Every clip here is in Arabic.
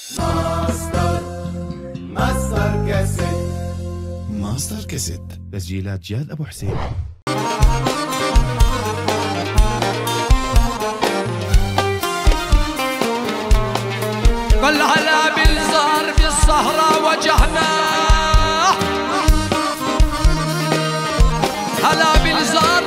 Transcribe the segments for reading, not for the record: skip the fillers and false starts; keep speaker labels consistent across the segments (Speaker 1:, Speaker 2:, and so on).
Speaker 1: ماستر كاسيت تسجيلات جاد أبو حسين.
Speaker 2: قل هلا بالزهر بالصهرة وجهناه، هلا بالزهر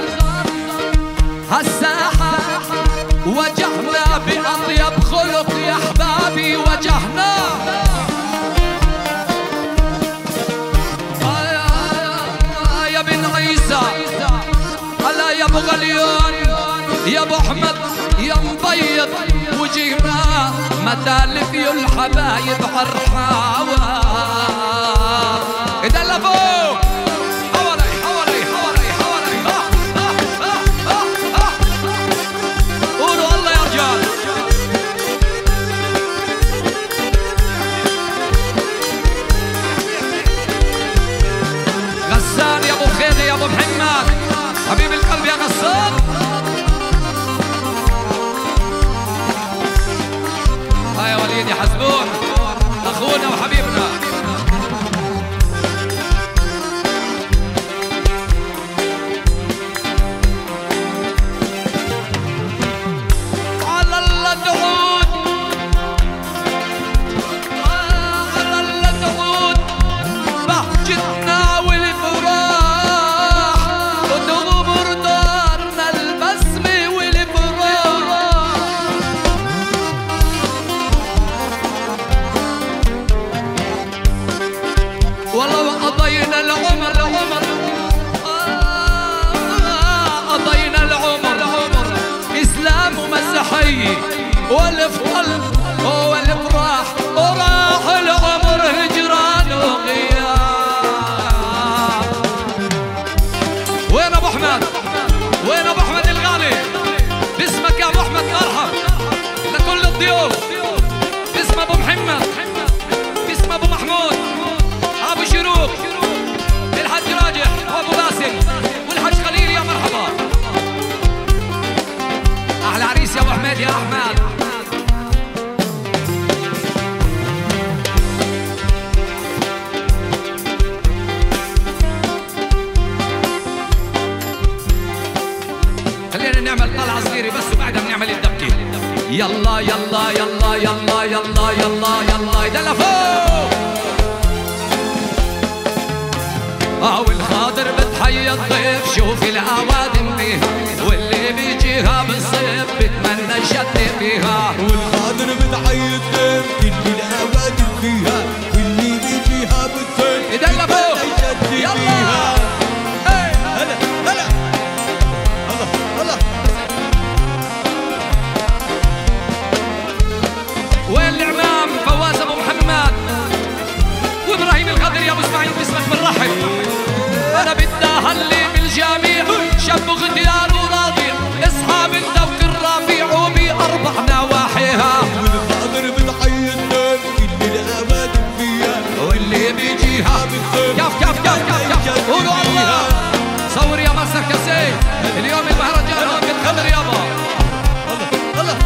Speaker 2: هالساحة وجهنا بأطيب خلق يا أحبابي وجهناه. يا بن عيسى هلا يا ابو غليون يا ابو احمد يا مبيض وجهنا متالف يا الحبايب عالرحاوة. اذا لفوق حوالي حوالي حوالي حوالي قولوا الله يا رجال. غسان يا ابو خيدي يا ابو محمد حبيب القلب يا غسان. يا وليد يا حسبون اخونا وحبيبنا. على الله تعود على الله تعود بهجتنا والفراح وتغمر دارنا البسمة والفراح. والله قضينا العمر قضينا العمر إسلام ومسيحية والفضل والفراح وراح العمر هجران وغياب. وين أبو أحمد؟ وين أبو أحمد الغالي؟ باسمك يا أبو أحمد مرحب لكل الضيوف. باسم أبو محمد، باسم أبو محمود، أبو شروق، الحاج راجح وأبو باسم والحاج خليل يا مرحبا. أحلى عريس يا أبو حميد يا أحمد. خلينا نعمل طلعة صغيرة بس وبعدها بنعمل الدبكة. يلا يلا يلا يلا يلا يلا يلا يدلى فوق. والخاطر بتحيي الضيف شوفي الأوادم فيها واللي بيجيها بالصيف بتمنى يشتي فيها.
Speaker 3: والخاطر بتحيي الضيف كل الأوادم فيها واللي بيجيها بالصيف
Speaker 2: يدلى فوق. يلا
Speaker 3: هلا هلا الله الله.
Speaker 2: وين الإمام فواز أبو محمد وإبراهيم الخضر يا أبو إسماعيل باسمك بنرحب. أنا بدي أهلي بالجميع شاب وغديان وراضي أصحاب الذوق الرفيع وبأربع نواحيها.
Speaker 3: والخاطر بتحيي الضيف كل الأوادم فيها
Speaker 2: واللي بيجيها
Speaker 3: بالصيف
Speaker 2: كف كف كف كف كف. قولوا الله. صور يا مصر كسي اليوم المهرجان هون بالخضر يابا.
Speaker 3: الله الله.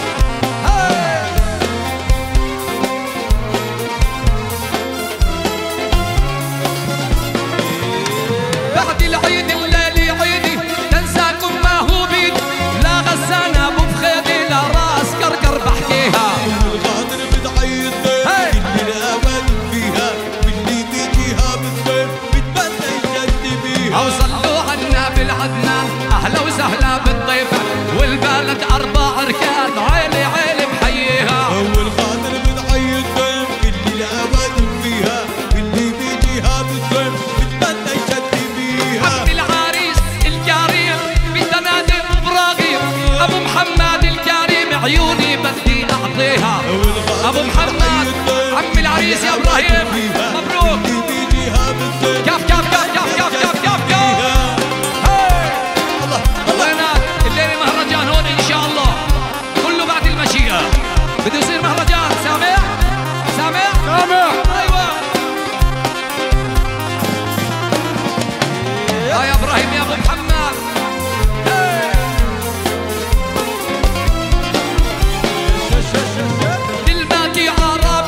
Speaker 2: بعد العيد الليلي عيدي تنساكم ما هو بيدي لا غسان ابو بخيدي لا راس كركر بحكيها.
Speaker 3: والخاطر بتحيي الضيف كل الأوادم فيها واللي بيجيها بالصيف بتمنى يشتي بيها.
Speaker 2: اوصلوا عنا بالعدنان اهلا وسهلا بالضيف والبلد اربع ركان عيلي عيلي محييها.
Speaker 3: والخاطر بتحيي الضيف كل الأوادم فيها واللي بيجيها بالصيف بتمنى يشتي بيها.
Speaker 2: عبد العريس الكريم بتنادي ابراهيم ابو محمد الكريم عيوني بدي اعطيها. ابو محمد عم العريس يا ابراهيم مبروك. كف كف كف كف كف كف كف كف. وينك الليله مهرجان هون ان شاء الله كله بعد المشيئه بده يصير مهرجان. سامع سامع سامع ايوه. يا ابراهيم يا ابو محمد. دلباكي عرب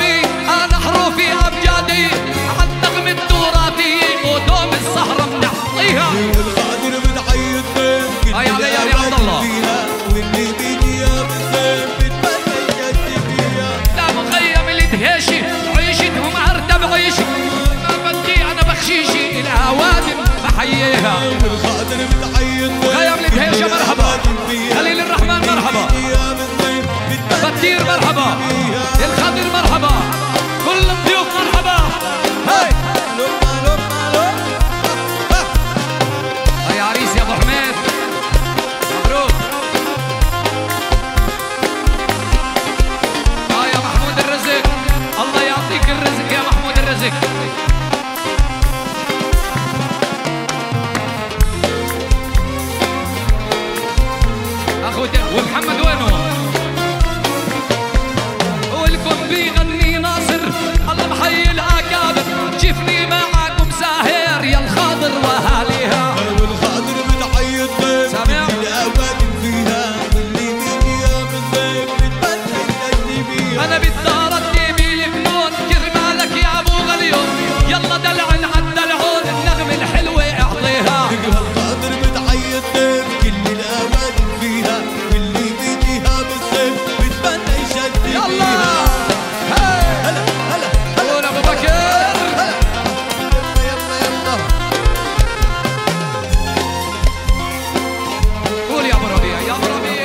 Speaker 2: عليها.
Speaker 3: والخاطر بتعيط
Speaker 2: غير البهيجة مرحبا، خليل الرحمن مرحبا، بتير مرحبا، الخضر مرحبا، كل الضيوف مرحبا. هاي يا عريس يا ابو حميد مبروك. يا محمود الرزق، الله يعطيك الرزق يا محمود الرزق. اخو ومحمد وينه؟ والكم بيغني ناصر، الله محيي الاكابر، شفني معاكم ساهر يا الخاضر واهاليها.
Speaker 3: والخاطر بتعيط
Speaker 2: سامع؟
Speaker 3: الابد فيها، واللي بيجيها من ضيف بتبنى يجدي بيها.
Speaker 2: انا بالدار تجيبي الفنون، كرمالك يا ابو غليون، يلا دلعن عالدلعون، النغمة الحلوة اعطيها.
Speaker 3: الخاطر بتعيط كل الابد فيها، واللي بيجيها بالصيف بتبنى يجدي
Speaker 2: يلا
Speaker 3: بيها. هلا هلا
Speaker 2: قول ابو بكر.
Speaker 3: يلا يلا
Speaker 2: قول يا ابو ربيع يا ابو ربيع.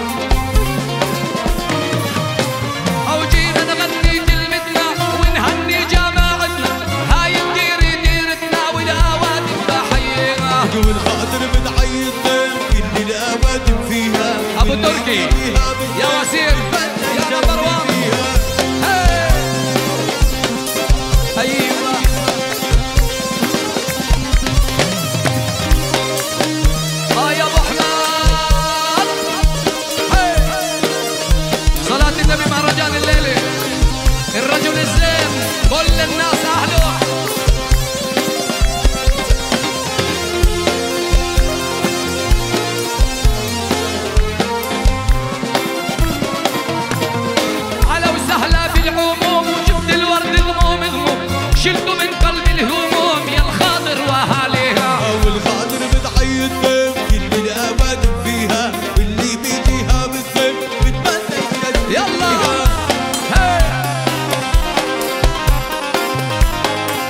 Speaker 2: او جينا نغني كلمتنا ونهني جماعتنا، هاي الديرة ديرتنا والاوادم بحيينا.
Speaker 3: والخاطر بتعيط كل الابد فيها،
Speaker 2: ابو تركي يا وسيم يا نمبر 1. ايوه يا ابو حماد. صلاة النبي مهرجان الليلة، الرجل الزين كل الناس اهله. على وسهلا بالعموم، وجبت الورد غموم غموم، شلته من قلب الهموم يا الخاطر واهاليها.
Speaker 3: والخاطر بتعيط كل الابد فيها، واللي بيجيها بالصيف بتبنى يجدي
Speaker 2: يلا
Speaker 3: بيها.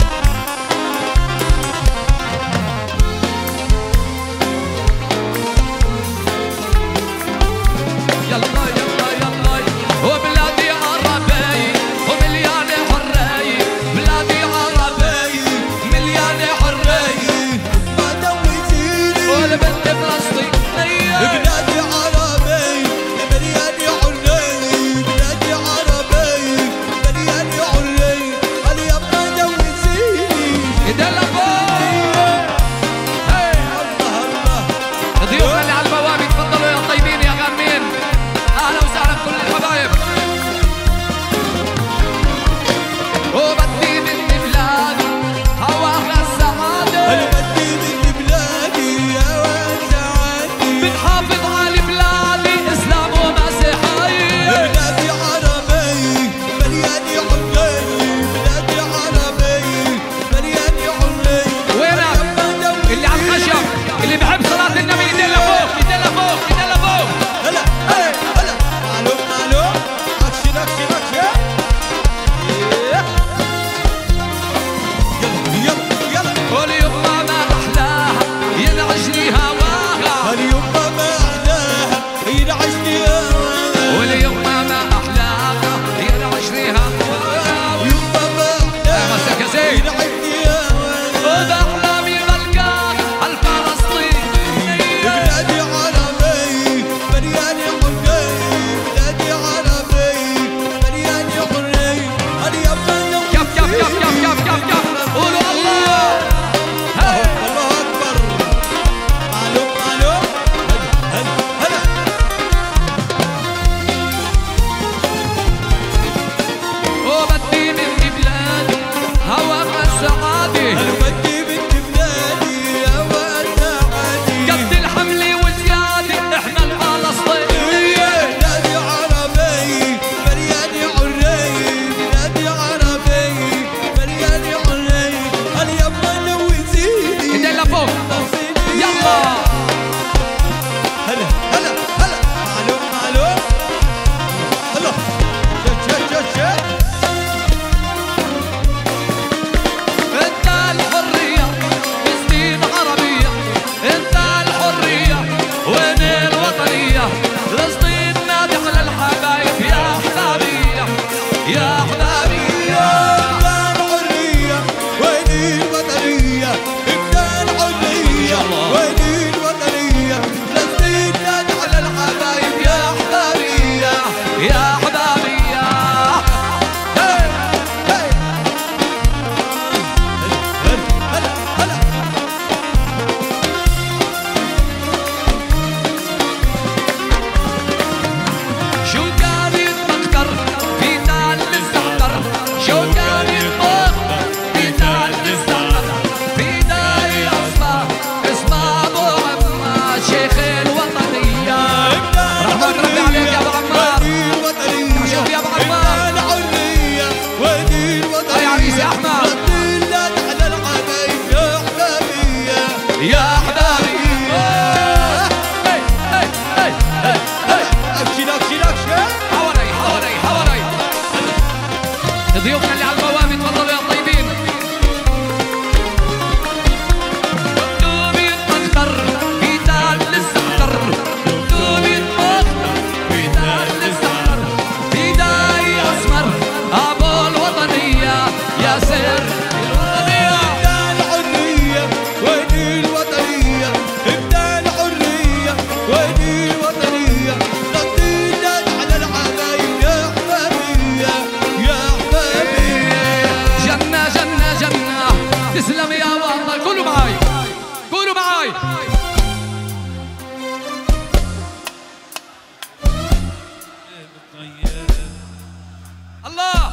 Speaker 2: الله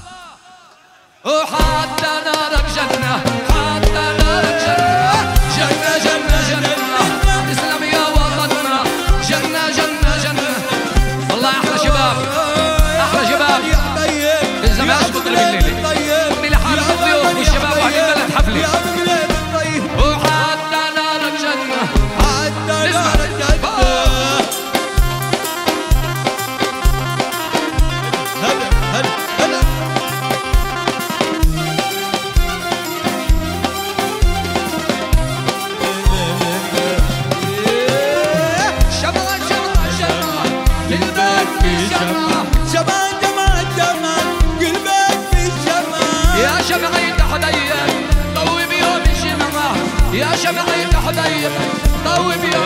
Speaker 2: وحتى نارك جنة حتى نارك جنة جنة جنة جنة اسلم يا وطننا جنة جنة جنة والله أحلى شباب أحلى شباب إذا ما أشبط بالليل أمي لحالة الضيوف والشباب وأهل البلد حفلة وحتى نارك جنة
Speaker 3: حتى نارك جنة
Speaker 2: يا شمعي تحدير طوي بيوم